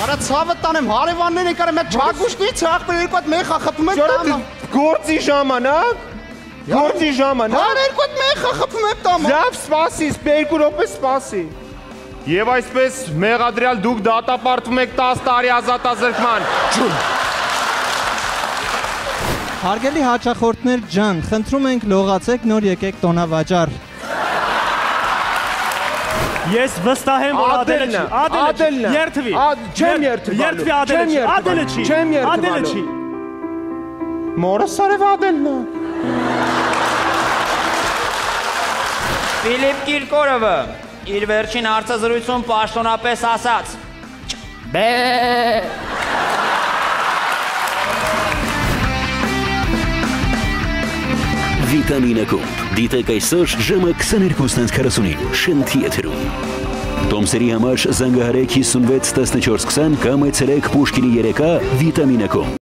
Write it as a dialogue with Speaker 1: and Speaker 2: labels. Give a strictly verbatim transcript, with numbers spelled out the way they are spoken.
Speaker 1: Արա ցավը տանեմ, հարևաններն եկար եմ, չագուշտի ցախտը երկու հատ մեխա խփում եք տանը։
Speaker 2: Գործի ժամանակ։ Գործի ժամանակ։
Speaker 1: Հա երկու հատ մեխա խփում եք տանը։
Speaker 2: Լավ, սպասի, երկու րոպե սպասի։ Եվ այսպես մեղադրյալ դուք դատապարտվում եք տասը տարի ազատազրկման։
Speaker 3: Հարգելի հաճախորդներ ջան, խնդրում ենք լողացեք, նոր եկեք տոնավաճառ։
Speaker 4: Ես վստահ եմ, որ Ադելը չի, Ադելը չի, երթվի։
Speaker 2: Չեմ երթվի։
Speaker 4: Երթվի Ադելը չի, Ադելը չի,
Speaker 2: չեմ երթվի։
Speaker 4: Ադելը չի։
Speaker 2: Մորս արև Ադելն է։
Speaker 5: Ֆիլիպ Կիրկորովը իր վերջին հարցազրույցում պաշտոնապես ասաց. Բե
Speaker 6: Վիտամինակոմ, դիտեք այսօր ժամը քսաներկուսն քառասունինը շնթի եթերում։ Տոմսերի համար զանգահարեք հիսունվեց տասնչորս քսան կամ այցելեք Պուշկինի երեք A Վիտամինակոմ։